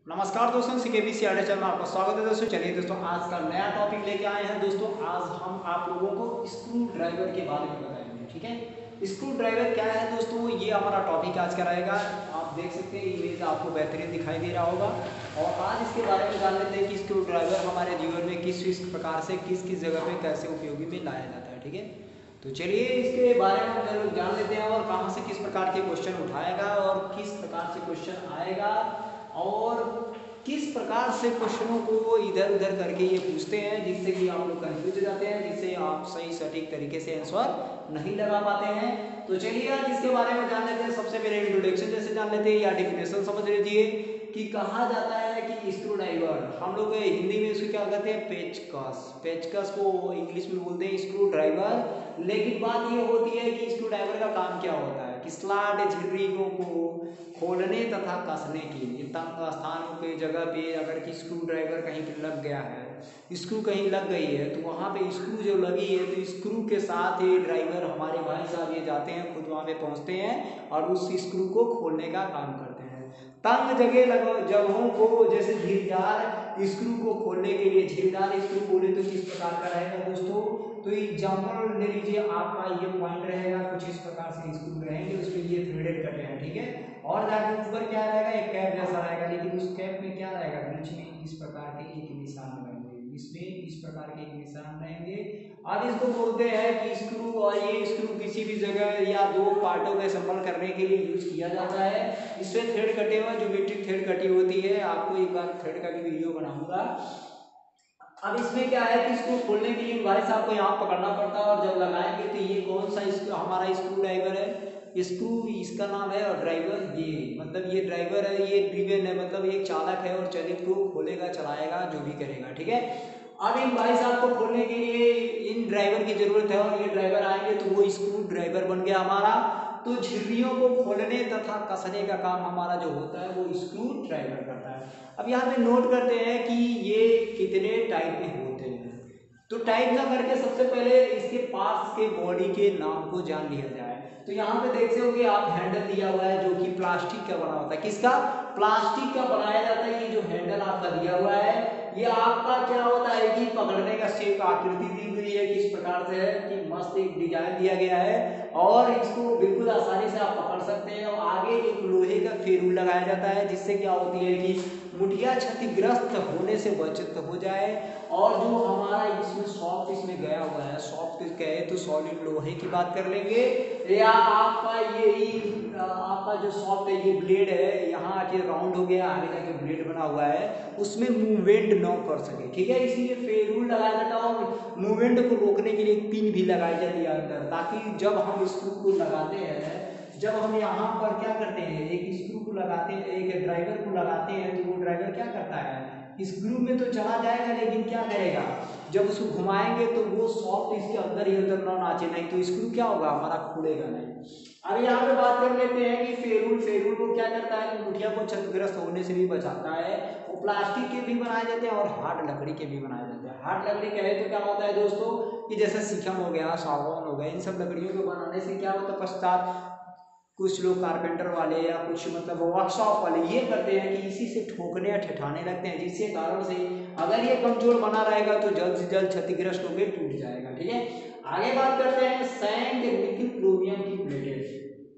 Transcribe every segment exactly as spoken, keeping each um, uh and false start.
नमस्कार दोस्तों, सीकेबीसी आडे चैनल में आपका स्वागत है दोस्तों। चलिए दोस्तों, आज का नया टॉपिक लेके आए हैं दोस्तों। आज हम आप लोगों को स्क्रू ड्राइवर के बारे में बताएंगे। ठीक है, स्क्रू ड्राइवर क्या है दोस्तों, ये हमारा टॉपिक आज का रहेगा। आप देख सकते हैं, इमेज आपको बेहतरीन दिखाई दे रहा होगा। और आज इसके बारे में जान लेते हैं कि स्क्रू ड्राइवर हमारे जीवन में किस किस प्रकार से किस किस जगह पे कैसे उपयोगी में लाया जाता है। ठीक है, तो चलिए इसके बारे में हम लोग जान लेते हैं और कहाँ से किस प्रकार के क्वेश्चन उठाएगा और किस प्रकार से क्वेश्चन आएगा और किस प्रकार से क्वेश्चनों को इधर उधर करके ये पूछते हैं, जिससे कि आप लोग कंफ्यूज हो जाते हैं, जिससे आप सही सटीक तरीके से आंसर नहीं लगा पाते हैं। तो चलिए आज इसके बारे में जान लेते हैं। सबसे पहले इंट्रोडक्शन जैसे जान लेते हैं या डेफिनेशन समझ लीजिए कि कहा जाता है कि स्क्रू ड्राइवर, हम लोग हिंदी में इसको क्या कहते हैं, पेचकस। पेचकस को इंग्लिश में बोलते हैं स्क्रू ड्राइवर। लेकिन बात ये होती है कि स्क्रू ड्राइवर का काम क्या होता है कि स्लॉट झिर्रियों को खोलने तथा कसने के लिए तंग स्थानों के जगह पे अगर कि स्क्रू ड्राइवर कहीं पे लग गया है, स्क्रू कहीं लग गई है, तो वहाँ पे स्क्रू जो लगी है तो स्क्रू के साथ ये ड्राइवर हमारे भाई साहब ये जाते हैं, खुद वहाँ पे पहुँचते हैं और उस स्क्रू को खोलने का काम करते हैं। तंग जगह लगा जगहों को जैसे झिरदार स्क्रू को खोलने के लिए, झिरदार स्क्रू खोले तो किस प्रकार का रहेगा दोस्तों, तो एग्जाम्पल ले लीजिए, आपका ये पॉइंट रहेगा, कुछ इस प्रकार से स्क्रू रहेंगे, उसके लिए थ्रेडेड कटे हैं। ठीक है, और जाके ऊपर क्या रहेगा, एक कैप जैसा रहेगा, लेकिन उस कैप में क्या रहेगा, बीच में इस प्रकार के एक निशान रहेंगे, इसमें इस प्रकार के एक निशान रहेंगे। अब इसको बोलते हैं कि स्क्रू, और ये स्क्रू किसी भी जगह या दो पार्टों का संबल करने के लिए यूज किया जाता है। इसमें थ्रेड कटे हुए ज्योमेट्रिक थ्रेड कटी होती है, आपको एक बार थ्रेड का भी वीडियो बनाऊंगा। अब इसमें क्या है कि इसको खोलने के लिए भाई साहब को यहाँ पकड़ना पड़ता है, और जब लगाएंगे तो ये कौन सा इसको हमारा स्क्रू ड्राइवर है, स्क्रू इसका नाम है, और ड्राइवर ये मतलब ये ड्राइवर है, ये ड्रिवेन है, मतलब ये चालक है और चलित को खोलेगा चलाएगा जो भी करेगा। ठीक है, अब इन भाई साहब को खोलने के लिए इन ड्राइवर की जरूरत है, और ये ड्राइवर आएंगे तो वो स्क्रू ड्राइवर बन गया हमारा। तो झिर्रियों को खोलने तथा कसने का काम हमारा जो होता है वो स्क्रू ड्राइवर करता है। अब यहाँ पे नोट करते हैं कि ये कितने टाइप के होते हैं। तो टाइप का करके सबसे पहले इसके पार्ट्स के बॉडी के नाम को जान लिया जाए। तो यहाँ पे देख सकते हो आप हैंडल दिया हुआ है जो कि प्लास्टिक का बना होता है। किसका, प्लास्टिक का बनाया जाता है। ये जो हैंडल आपका दिया हुआ है ये आपका क्या होता है कि पकड़ने का शेप आकृति दी हुई है, किस प्रकार से है कि मस्त एक डिजाइन दिया गया है, और इसको बिल्कुल आसानी से आप पकड़ सकते हैं। और आगे एक लोहे का फेरूल लगाया जाता है, जिससे क्या होती है कि मुठिया क्षतिग्रस्त होने से बचत हो जाए। और जो हमारा इसमें सॉफ्ट इसमें गया हुआ है, सॉफ्ट कहे तो सॉलिड लोहे की बात कर लेंगे, या आपका यही आपका जो सॉफ्ट है ये ब्लेड है, यहाँ आके राउंड हो गया, आगे जाके ब्लेड बना हुआ है, उसमें मूवमेंट न कर सके। ठीक है, इसीलिए फेरूल लगाया जाता है, और मूवमेंट को रोकने के लिए पिन भी लगाई जाती है अंदर, ताकि जब हम स्क्रू को लगाते हैं, जब हम यहाँ पर क्या करते हैं, एक स्क्रू को लगाते हैं, एक ड्राइवर को लगाते हैं, तो वो ड्राइवर क्या करता है, स्क्रू में तो चला जाएगा, लेकिन क्या करेगा, जब उसको घुमाएंगे तो वो सॉफ्ट इसके अंदर ही अंदर ना नाचे, नहीं तो स्क्रू क्या होगा हमारा खुलेगा नहीं। अब यहाँ पे बात कर लेते हैं कि फेरूल, फेरूल को क्या करता है, मुठिया को क्षतिग्रस्त होने से भी बचाता है। वो प्लास्टिक के भी बनाए जाते हैं और हार्ड लकड़ी के भी बनाए जाते हैं। हार्ड लकड़ी कहे तो क्या होता है दोस्तों कि जैसे सीखम हो गया, सागवान हो गया, इन सब लकड़ियों को बनाने से क्या होता है, पश्चात कुछ लोग कारपेंटर वाले या कुछ मतलब वर्कशॉप वाले ये करते हैं कि इसी से ठोकने या ठिठाने लगते हैं, जिसके कारण से अगर ये कमजोर बना रहेगा तो जल्द से जल्द क्षतिग्रस्त होकर टूट जाएगा। ठीक है, आगे बात करते हैं सैंड निकिल क्रोमियम की प्लेटें।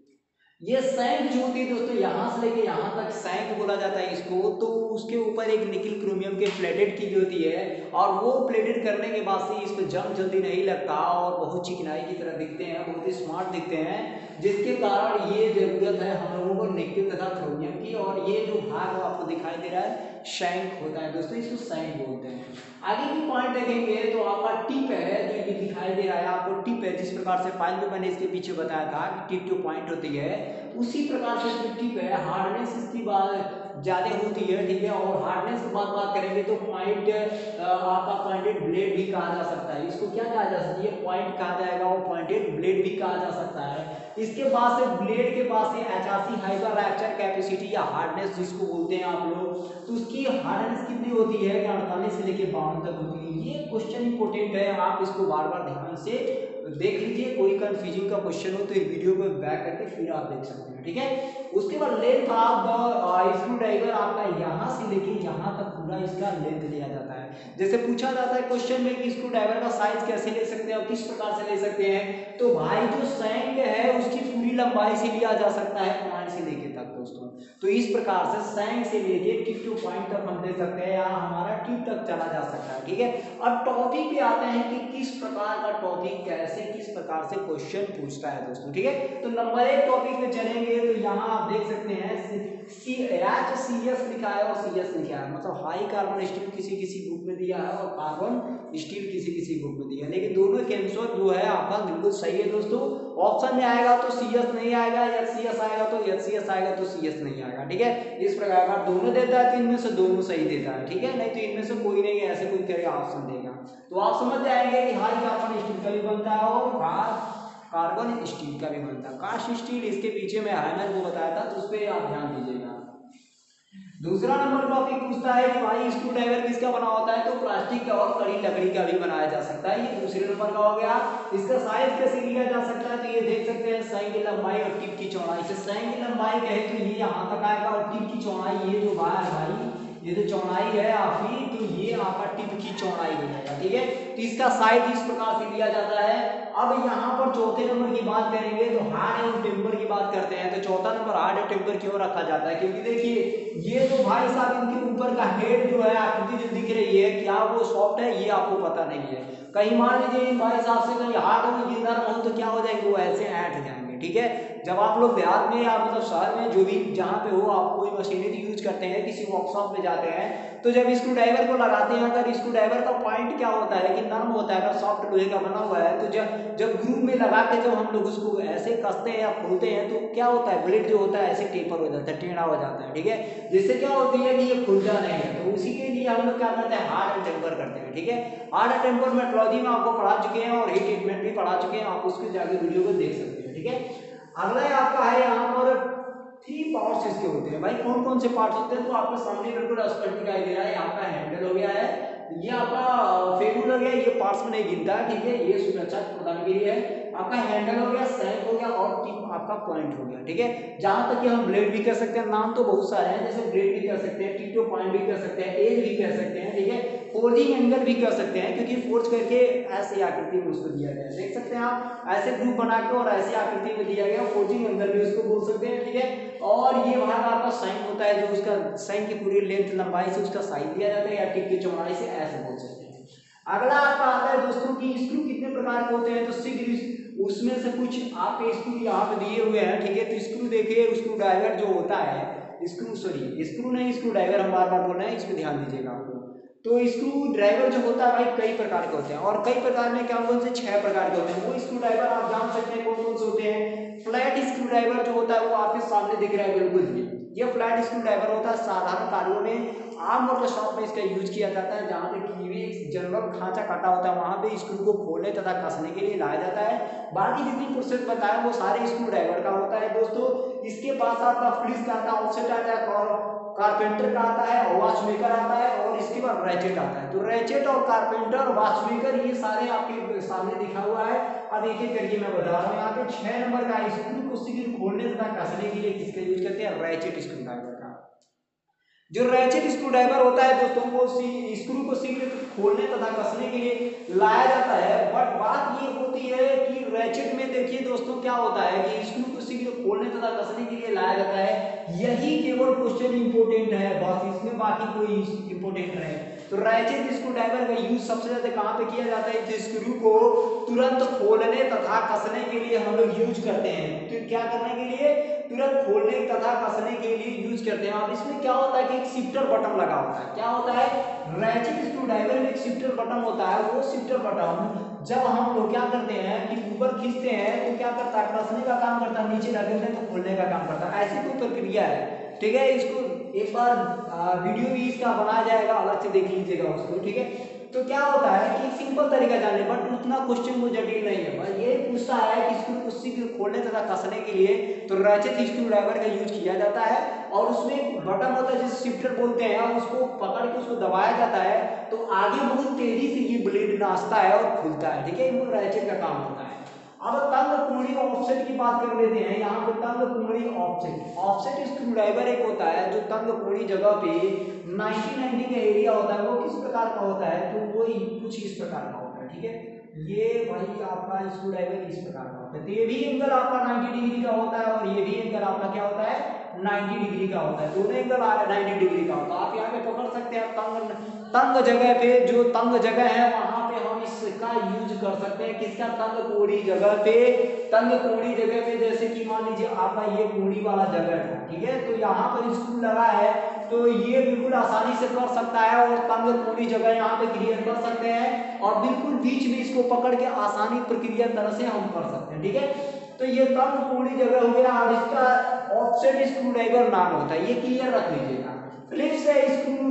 ये सैंक जो होती है दोस्तों, यहाँ से लेके यहाँ तक सैंक बोला जाता है इसको। तो उसके ऊपर एक निकिल क्रोमियम के प्लेटेड की होती है, और वो प्लेटेड करने के बाद से इस पर जंग जल्दी नहीं लगता और बहुत चिकनाई की तरह दिखते हैं, बहुत ही स्मार्ट दिखते हैं, जिसके कारण ये जरूरत है हम लोगों को निकिल तथा क्रोमियम की। और ये जो भाग आपको दिखाई दे रहा है शैंक होता है दोस्तों, इसको शैंक बोलते हैं। आगे की पॉइंट देखेंगे तो आपका टिप है, जो ये दिखाई दे रहा है आपको टिप है, जिस प्रकार से फाइल में मैंने इसके पीछे बताया था कि टिप जो पॉइंट होती है उसी प्रकार से जो टिप है, हार्डनेस इसकी बात ज़्यादा होती है। ठीक है, और हार्डनेस की बात बात करेंगे तो पॉइंट आपका पॉइंटेड ब्लेड भी कहा जा सकता है। इसको क्या कहा जा सकता है, ये पॉइंट कहा जाएगा और पॉइंटेड ब्लेड भी कहा जा सकता है। इसके पास से ब्लेड के पास से एचआरसी हाइपर रैप्चर कैपेसिटी या हार्डनेस जिसको बोलते हैं आप लोग, तो उसकी हार्डनेस कितनी होती है कि अड़तालीस से लेकर बावन तक होती है। ये क्वेश्चन इंपोर्टेंट है, आप इसको बार बार ध्यान से देख लीजिए, कोई कंफ्यूजिंग का क्वेश्चन हो तो ये वीडियो को बैक करके फिर आप देख सकते हैं। ठीक है, उसके बाद length of the screwdriver आपका यहाँ से लेके यहाँ तक पूरा इसका लेंथ लिया जाता है। जैसे पूछा जाता है क्वेश्चन में कि स्क्रू ड्राइवर का साइज कैसे ले सकते हैं और किस प्रकार से ले सकते हैं, तो भाई जो सैंग है उसकी पूरी लंबाई से लिया जा सकता है पॉइंट से लेके तक दोस्तों। तो इस प्रकार से सैंग से लेके टिप टू पॉइंट तक हम दे सकते हैं या हमारा टिप तक चला जा सकता है। ठीक है, अब टॉपिक पे आते हैं कि किस प्रकार का टॉपिक कैसे किस प्रकार से क्वेश्चन पूछता है दोस्तों। ठीक है, तो नंबर एक टॉपिक पे चलेंगे तो यहाँ आप देख सकते हैं सी एच सी एस लिखा है और सी एस लिखा है, मतलब हाई कार्बन स्टील किसी किसी बुक में दिया है और कार्बन स्टील किसी किसी बुक में दिया है, लेकिन दोनों के आंसर जो है आपका बिल्कुल सही है दोस्तों। ऑप्शन में आएगा तो सी एस नहीं आएगा, एच सी एस आएगा तो एच सी एस आएगा तो सी एस नहीं आएगा। ठीक है, इस प्रकार का दोनों देता है तो इनमें से दोनों सही देता है। ठीक है, नहीं तो इनमें से कोई नहीं है ऐसे कोई करेगा ऑप्शन देगा। तो आप समझ जाएंगे कि हाई कार्बन स्टील का भी बनता है और कार्बन स्टील का भी बनता है। कास्ट स्टील इसके पीछे मैं हैमर को बताया था, तो उस पर आप ध्यान दीजिएगा। दूसरा नंबर टॉपिक पूछता है कि भाई स्क्रू ड्राइवर किसका बना होता है, तो प्लास्टिक का और कड़ी लकड़ी का भी बनाया जा सकता है। ये दूसरे नंबर का हो गया। इसका साइज कैसे लिया जा सकता है, तो ये देख सकते हैं सैंग की लंबाई और टिप की चौड़ाई से। सैंग की लंबाई कहे तो ये यहाँ तक आएगा और टिप की चौड़ाई ये जो बाहर है भाई ये जो चौड़ाई है आपकी, तो ये आपका टिप की चौड़ाई हो जाएगा। ठीक है, तो इसका साइज इस प्रकार से लिया जाता है। अब यहाँ पर चौथे नंबर की बात करेंगे तो हार्ड एंड टेम्पर की बात करते हैं। तो चौथा नंबर हार्ड एंड टेम्पर क्यों रखा जाता है, क्योंकि देखिए ये जो भाई साहब इनके ऊपर का हेड जो है आकृति जो दिख रही है क्या वो सॉफ्ट है ये आपको पता नहीं है। कहीं मान लीजिए भाई साहब से कहीं हार्ड हो ये नरम हो तो क्या हो जाएंगे वो ऐसे ऐंठ जाएंगे। ठीक है, जब आप लोग देहात में या मतलब शहर में जो भी जहाँ पे हो आप कोई मशीनरी यूज करते हैं किसी वर्कशॉप में जाते हैं तो जब स्क्रू ड्राइवर को लगाते हैं अगर स्क्रू ड्राइवर का पॉइंट क्या होता है कि नरम होता है, अगर सॉफ्ट लोहे का बना हुआ है तो जब जब ग्रूव में लगा के जब हम लोग उसको ऐसे कसते हैं या खोलते हैं तो क्या होता है ब्लेड जो होता है ऐसे टेपर हो जाता है, टेढ़ा हो जाता है। ठीक है, जिससे क्या होती है कि ये खुलता नहीं है। तो उसी के लिए हम लोग क्या करते हैं हार्ड एंड टेम्पर करते हैं। ठीक है, हार्ड एंड टेम्पर मेट्रोलॉजी में आपको पढ़ा चुके हैं और हीट ट्रीटमेंट भी पढ़ा चुके हैं, आप उसके जाके वीडियो को देख सकते हैं। ठीक है, अगला आपका है यहाँ पर थ्री पार्ट्स इसके होते हैं। भाई कौन कौन से पार्ट्स होते हैं तो आपके सामने बिल्कुल स्पष्ट दिखाई दे रहा है। यहाँ का हैंडल हो गया है, ये आपका फेगुल हो गया, ये पार्ट्स में नहीं गिनता है। ठीक है, ये सुरक्षा प्रदान के लिए है। आपका हैंडल हो गया, सैंक हो गया और टिप आपका पॉइंट हो गया। ठीक है, जहां तक कि हम ब्लेड भी कर सकते हैं, नाम तो बहुत सारे हैं, जैसे ब्लेड भी कर सकते हैं, टिप टू पॉइंट भी कर सकते हैं, एज भी कर सकते हैं। ठीक है, फोर्जिंग एंगल भी कर सकते हैं क्योंकि फोर्ज करके ऐसी आकृति में उसको दिया गया है। देख सकते हैं आप ऐसे ग्रुप बना के और ऐसी आकृति में दिया गया, फोर्जिंग एंगल भी उसको बोल सकते हैं। ठीक है, और ये भाग आपका सैंक होता है जो उसका सैंक की पूरी लेंथ लंबाई से उसका साइज दिया जाता है या टिप की चौड़ाई से ऐसे बोल सकते हैं। अगला आपका आता है दोस्तों कि स्क्रू कितने प्रकार के होते हैं, तो शीघ्र उसमें से कुछ आपके स्क्रू यहाँ पे दिए हुए हैं। ठीक है, तो स्क्रू देखिए स्क्रू ड्राइवर जो होता है स्क्रू सॉरी स्क्रू नहीं स्क्रू ड्राइवर हम बार बार बोल रहे हैं, इस पर ध्यान दीजिएगा आप लोग। तो स्क्रू ड्राइवर जो होता है भाई कई प्रकार के होते हैं और कई प्रकार में क्या कौन से छह प्रकार के होते हैं। वो स्क्रू ड्राइवर आप जान सकते हैं कौन कौन से होते हैं। फ्लैट स्क्रू ड्राइवर जो होता है वो आपके सामने दिख रहा है बिल्कुल ही, ये फ्लैट स्क्रू ड्राइवर होता है। साधारण कार्यों में आम वर्कशॉप में इसका यूज किया जाता है, जहाँ पे की जनरल खांचा काटा होता है वहाँ पे स्क्रू को खोलने तथा कसने के लिए लाया जाता है। बाकी जितनी प्रोसेस बताया वो सारे स्क्रू ड्राइवर का होता है दोस्तों। इसके पास आपका फ्लिस का आता है, ऑफसेट आता है, कारपेंटर का आता है, वॉचमेकर आता है और इसके बाद रैचेट आता है। तो रैचेट और कारपेंटर वॉचमेकर ये सारे आपके सामने दिखा हुआ है। अब एक एक करके मैं बता रहा हूँ। यहाँ पे छह नंबर का स्क्रू को शीघ्र खोलने तथा कसने के लिए किसका यूज करते हैं, रैचेट स्क्रू ड्राइवर का। जो रैचेट स्क्रू ड्राइवर होता है दोस्तों वो स्क्रू को शीघ्र खोलने तथा कसने के लिए लाया जाता है। बट बात ये होती है कि रैचेट में देखिए दोस्तों क्या होता है कि स्क्रू को शीघ्र खोलने तथा कसने के लिए लाया जाता है, यही केवल क्वेश्चन इंपोर्टेंट है बस, इसमें बाकी कोई इंपोर्टेंट नहीं। तो रैचेट स्क्रू ड्राइवर का यूज सबसे ज्यादा कहाँ पे किया जाता है, तो स्क्रू को तुरंत खोलने तथा कसने के लिए हम लोग यूज करते हैं। तो क्या करने के लिए, तुरंत खोलने तथा कसने के लिए यूज करते हैं। अब इसमें क्या होता है कि एक शिफ्टर बटन लगा होता है। क्या होता है, रैचेट स्क्रू ड्राइवर में एक शिफ्टर बटन होता है। वो शिफ्टर बटन जब हम लोग क्या करते हैं कि ऊपर खींचते हैं तो क्या करता है, कसने का काम करता है, नीचे रखते हैं तो खोलने का काम करता है। ऐसी कोई प्रक्रिया है। ठीक है, इसको एक बार वीडियो भी इसका बनाया जाएगा, अलग से देख लीजिएगा उसको। ठीक है, तो क्या होता है कि सिंपल तरीका जाने बट उतना क्वेश्चन वो जटिल नहीं है। बस ये पूछता है कि स्क्रू को शीघ्र खोलने तथा कसने के लिए तो रैचेट स्क्रू ड्राइवर का यूज किया जाता है और उसमें एक बटन होता है जिसे शिफ्टर बोलते हैं और उसको पकड़ के उसको दबाया जाता है तो आगे बहुत तेजी से ये ब्लेड नाचता है और खुलता है। ठीक है, वो रैचेट का काम होता है। अब तंग कोणीय ऑफसेट की बात कर लेते हैं। यहाँ पे तंग कोणीय ऑफसेट, ऑफसेट स्क्रू ड्राइवर एक होता है जो तंग कोणीय जगह पे नाइंटी नाइंटी का एरिया होता है, वो किस प्रकार का होता है, तो वो कुछ इस प्रकार का होता है, ठीक है। ये भाई आपका स्क्रू ड्राइवर इस प्रकार का होता है, तो ये भी एंगल आपका नाइंटी डिग्री का होता है और ये भी एंगल आपका क्या होता है, नाइंटी डिग्री का होता है, दोनों एंगल नाइंटी डिग्री का होता है। आप यहाँ पे पकड़ सकते हैं तंग तंग जगह पे, जो तंग जगह है वहां पे हम इसका यूज कर सकते हैं, किसका, तंग कोणीय जगह पे, तंग कोणीय जगह पे। जैसे कि मान लीजिए आपका ये कोणी वाला जगह है, ठीक है, तो यहाँ पर स्क्रू लगा है तो ये बिल्कुल आसानी से कर सकता है और तंग कोणीय जगह यहाँ पे क्लियर कर सकते हैं और बिल्कुल बीच में इसको पकड़ के आसानी प्रक्रिया तरह से हम कर सकते हैं, ठीक है। तो ये तंग कोणीय जगह हो गया और इसका ऑफसेट स्क्रू ड्राइवर नाम होता है, ये क्लियर रख लीजिएगा। फिलिप्स स्क्रू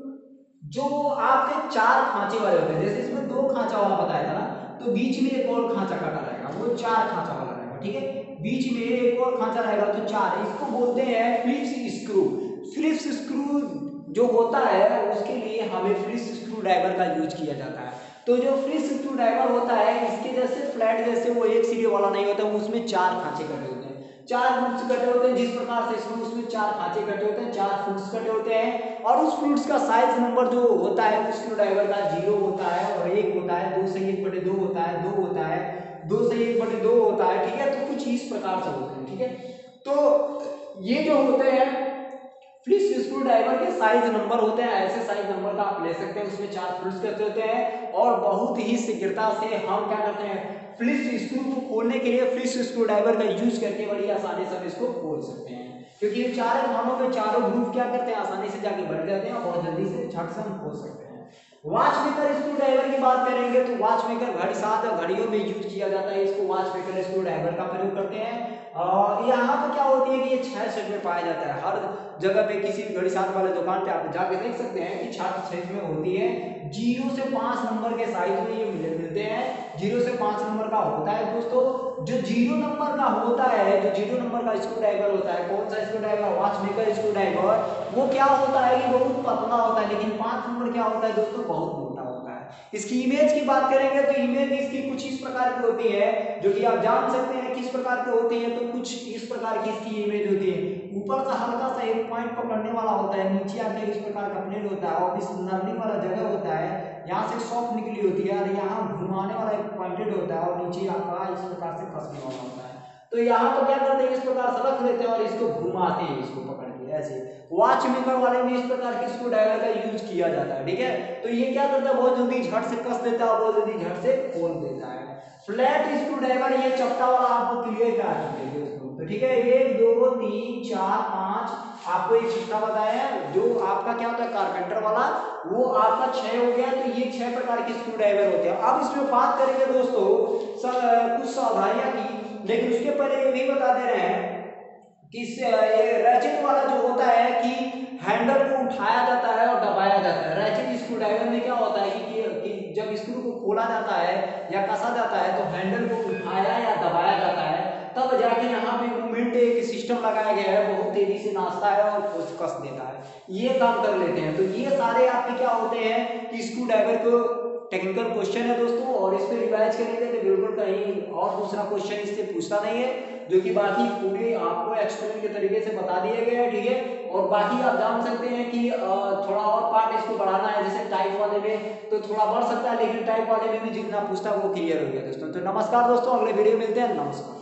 जो आपके चार खांचे वाले होते हैं, जैसे इसमें दो खांचा वाला बताया था ना, तो बीच में एक और खांचा काटा रहेगा, वो चार खांचा वाला रहेगा, ठीक है, बीच में एक और खांचा रहेगा तो चार, इसको बोलते हैं फिलिप्स स्क्रू। फिलिप्स स्क्रू जो होता है उसके लिए हमें फिलिप्स स्क्रू ड्राइवर का यूज किया जाता है। तो जो फिलिप्स स्क्रू ड्राइवर होता है इसके जैसे फ्लैट जैसे वो एक सीढ़ी वाला नहीं होता, उसमें चार खांचे कटे होते हैं, चार फुट्स कटे होते हैं, जिस प्रकार से इसमें उसमें चार खांचे कटे होते हैं, चार फुट्स कटे होते हैं और उस फ्लूट्स का साइज नंबर जो होता है उस स्क्रू ड्राइवर का जीरो होता है और एक होता है, दो से एक बटे दो होता है, दो होता है, दो से एक बटे दो होता है, ठीक है। तो कुछ इस प्रकार से होते हैं, ठीक है। तो ये जो होते हैं फिलिप्स स्क्रू ड्राइवर के साइज नंबर होते हैं, ऐसे साइज नंबर का आप ले सकते हैं, उसमें चार फ्लूट्स कटे होते हैं और बहुत ही शीघ्रता से हम क्या करते हैं, फिलिप्स स्क्रू को खोलने के लिए फिलिप्स स्क्रू ड्राइवर का यूज करके बड़ी आसानी से इसको खोल सकते हैं, क्योंकि ये चारों खानों में चारों ग्रुप क्या करते हैं, आसानी से जाके बैठ जाते हैं और बहुत जल्दी से झट से हम खोल सकते हैं। वॉच मेकर स्क्रू ड्राइवर की बात करेंगे तो वॉच मेकर घड़ी साथ घड़ियों में यूज किया जाता है, इसको वॉच मेकर स्क्रू ड्राइवर का प्रयोग करते हैं। और यहाँ पे क्या होती है कि ये छह सेट में पाया जाता है, हर जगह पे किसी भी घड़ी साथ वाले दुकान पे आप जाके देख सकते हैं कि छह सेट में होती है, जीरो से पांच नंबर के साइज में ये मिल मिलते हैं, जीरो से पांच नंबर का होता है दोस्तों। जो जीरो नंबर का होता है, जो जीरो नंबर का स्क्रू ड्राइवर होता है, कौन सा screwdriver, watch maker screwdriver, वो क्या होता है कि बहुत पतला होता है, लेकिन पांच नंबर क्या होता है दोस्तों, बहुत मोटा होता है। इसकी इमेज की बात करेंगे तो इमेज इसकी कुछ इस प्रकार की होती है, जो कि आप जान सकते हैं किस प्रकार की होती है, तो कुछ इस प्रकार की इसकी इमेज होती है, ऊपर से हल्का सा एक पॉइंट पकड़ने वाला होता है, नीचे आके इस प्रकार का प्लेट होता है और इस नर्निंग वाला जगह होता है, यहाँ से सॉफ्ट निकली होती है और यहाँ घुमाने वाला एक पॉइंटेड होता है और नीचे आपका इस प्रकार से कसने वाला होता है। तो यहाँ तो क्या करते हैं, इस प्रकार से रख लेते हैं और इसको घुमाते हैं, इसको पकड़ के ऐसे। वॉच मेकर वाले में इस प्रकार के स्क्रू ड्राइवर का यूज किया जाता है, ठीक है। तो ये क्या करता है, बहुत जल्दी झट से कस देता है और बहुत जल्दी झट से खोल देता है। फ्लैट स्क्रू ड्राइवर, ये चपटा वाला आपको क्लियर करा चुके हैं दोस्तों, तो ठीक है, एक दो तीन चार पांच आपको एक छठा बताया, जो आपका क्या होता है कारपेंटर वाला, वो आपका छह हो गया। तो ये छह प्रकार के स्क्रू ड्राइवर होते हैं। अब इसमें बात करेंगे दोस्तों कुछ सावधानियां की, लेकिन उसके पहले ये भी बता दे रहे हैं कि ये रैचेट वाला जो होता है कि हैंडल को उठाया जाता है और दबाया जाता है। रैचेट स्क्रू ड्राइवर में क्या होता है कि, कि, कि जब स्क्रू को खोला जाता है या कसा जाता है तो हैंडल को उठाया या दबाया जाता है, तब जाके यहाँ पे मूवमेंट एक सिस्टम लगाया गया है, बहुत तेजी से नाचता है और कस देता है, ये काम कर लेते हैं। तो ये सारे आपके क्या होते हैं कि स्क्रू ड्राइवर को टेक्निकल क्वेश्चन है दोस्तों, और इस पे रिवाइज करेंगे तो बिल्कुल कहीं और दूसरा क्वेश्चन इससे पूछता नहीं है, जो कि बाकी पूरे आपको एक्सपेरिमेंट के तरीके से बता दिए गए हैं, ठीक है। और बाकी आप जान सकते हैं कि थोड़ा और पार्ट इसको बढ़ाना है, जैसे टाइप वाले में तो थोड़ा बढ़ सकता है, लेकिन टाइप वाले में भी जितना पूछता है वो क्लियर हो गया दोस्तों। तो नमस्कार दोस्तों, अगले वीडियो मिलते हैं, नमस्कार।